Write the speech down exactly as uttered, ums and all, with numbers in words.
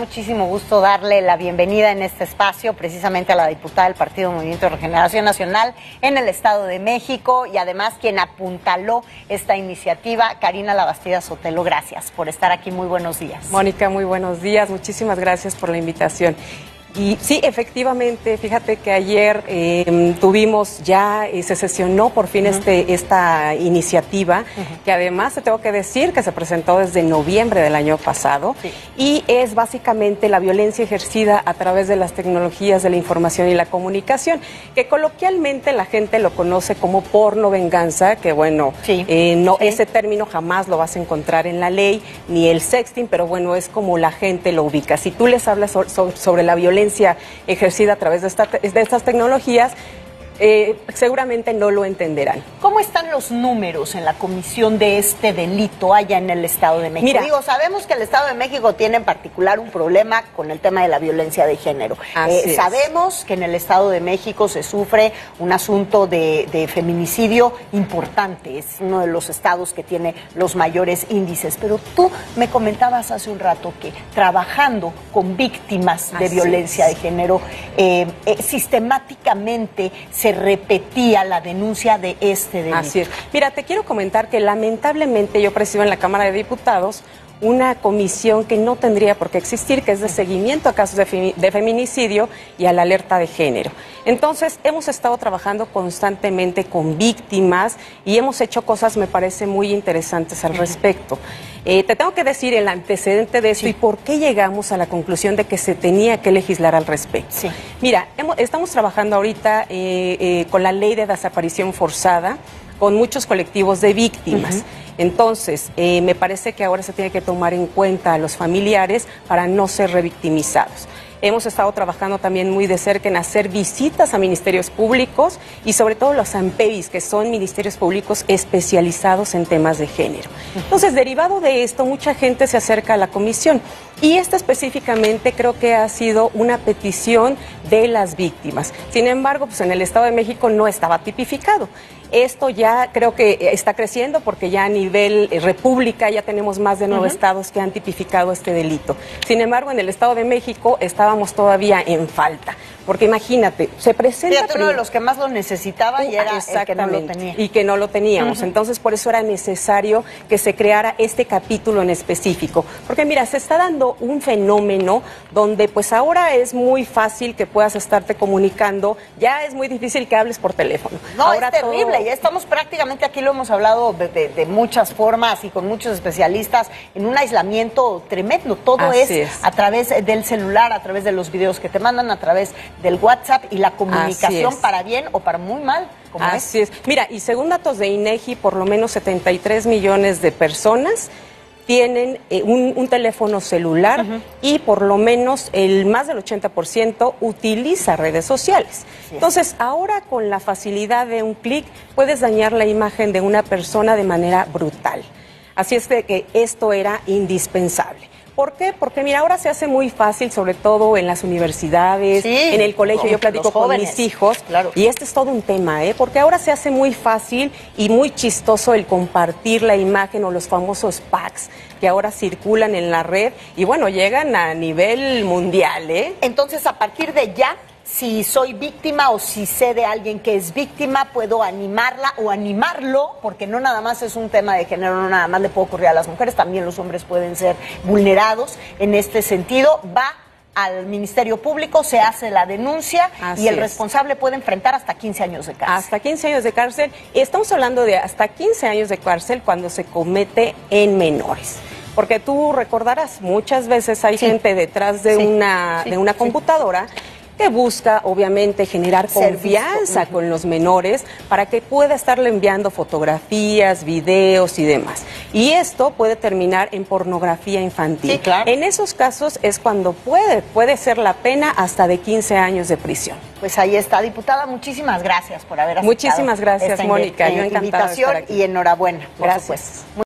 Muchísimo gusto darle la bienvenida en este espacio precisamente a la diputada del Partido Movimiento de Regeneración Nacional en el Estado de México y además quien apuntaló esta iniciativa, Karina Labastida Sotelo. Gracias por estar aquí, muy buenos días. Mónica, muy buenos días, muchísimas gracias por la invitación. Y sí, efectivamente, fíjate que ayer eh, tuvimos ya, eh, se sesionó por fin uh-huh. este, esta iniciativa, uh-huh. que además te tengo que decir que se presentó desde noviembre del año pasado, sí. y es básicamente la violencia ejercida a través de las tecnologías de la información y la comunicación, que coloquialmente la gente lo conoce como porno venganza, que bueno, sí. eh, no, sí. ese término jamás lo vas a encontrar en la ley, ni el sexting, pero bueno, es como la gente lo ubica. Si tú les hablas so, so, sobre la violencia ejercida a través de, esta, de estas tecnologías, eh, seguramente no lo entenderán. ¿Cómo están los números en la comisión de este delito allá en el Estado de México? Mira, Digo, sabemos que el Estado de México tiene en particular un problema con el tema de la violencia de género. Eh, sabemos que en el Estado de México se sufre un asunto de, de feminicidio importante. Es uno de los estados que tiene los mayores índices. Pero tú me comentabas hace un rato que trabajando con víctimas de Así violencia es. de género, eh, eh, sistemáticamente se repetía la denuncia de este delito. Así es. Mira, te quiero comentar que lamentablemente yo presido en la Cámara de Diputados una comisión que no tendría por qué existir, que es de seguimiento a casos de, femi de feminicidio y a la alerta de género. Entonces, hemos estado trabajando constantemente con víctimas y hemos hecho cosas, me parece, muy interesantes al respecto. Eh, te tengo que decir el antecedente de esto sí. y por qué llegamos a la conclusión de que se tenía que legislar al respecto. Sí. Mira, hemos, estamos trabajando ahorita eh, eh, con la ley de desaparición forzada, con muchos colectivos de víctimas. Uh-huh. Entonces, eh, me parece que ahora se tiene que tomar en cuenta a los familiares para no ser revictimizados. Hemos estado trabajando también muy de cerca en hacer visitas a ministerios públicos y sobre todo los AMPEVIS, que son ministerios públicos especializados en temas de género. Entonces, derivado de esto, mucha gente se acerca a la comisión y esta específicamente creo que ha sido una petición de las víctimas. Sin embargo, pues en el Estado de México no estaba tipificado. Esto ya creo que está creciendo porque ya a nivel eh, república ya tenemos más de nueve uh-huh. estados que han tipificado este delito. Sin embargo, en el Estado de México estábamos todavía en falta. Porque imagínate, se presenta... Fíjate, uno de los que más lo necesitaba y era el que no lo tenía. Y que no lo teníamos. Uh-huh. Entonces, por eso era necesario que se creara este capítulo en específico. Porque mira, se está dando un fenómeno donde pues ahora es muy fácil que puedas estarte comunicando, ya es muy difícil que hables por teléfono. No, ahora es terrible, todo... ya estamos prácticamente, aquí lo hemos hablado de, de, de muchas formas y con muchos especialistas, en un aislamiento tremendo. Todo es, es a través del celular, a través de los videos que te mandan, a través del WhatsApp y la comunicación para bien o para muy mal. Como Así es. es. Mira, y según datos de INEGI, por lo menos setenta y tres millones de personas tienen eh, un, un teléfono celular uh-huh. y por lo menos el más del ochenta por ciento utiliza redes sociales. Sí. Entonces, ahora con la facilidad de un clic puedes dañar la imagen de una persona de manera brutal. Así es de que esto era indispensable. ¿Por qué? Porque mira, ahora se hace muy fácil, sobre todo en las universidades, sí, en el colegio. Yo platico con mis hijos, claro. y este es todo un tema, ¿eh? Porque ahora se hace muy fácil y muy chistoso el compartir la imagen o los famosos packs que ahora circulan en la red y bueno, llegan a nivel mundial, ¿eh? Entonces, a partir de ya, si soy víctima o si sé de alguien que es víctima, puedo animarla o animarlo, porque no nada más es un tema de género, no nada más le puede ocurrir a las mujeres, también los hombres pueden ser vulnerados en este sentido. Va al Ministerio Público, se hace la denuncia Así y el es. responsable puede enfrentar hasta quince años de cárcel. Hasta quince años de cárcel. Estamos hablando de hasta quince años de cárcel cuando se comete en menores. Porque tú recordarás, muchas veces hay sí. gente detrás de, sí. una, sí. de una computadora sí. que busca, obviamente, generar confianza con los menores para que pueda estarle enviando fotografías, videos y demás. Y esto puede terminar en pornografía infantil. Sí, claro. En esos casos es cuando puede, puede ser la pena hasta de quince años de prisión. Pues ahí está, diputada, muchísimas gracias por haber aceptado Muchísimas gracias, esta Mónica. Yo encantada invitación de estar aquí. Y enhorabuena, por gracias. supuesto.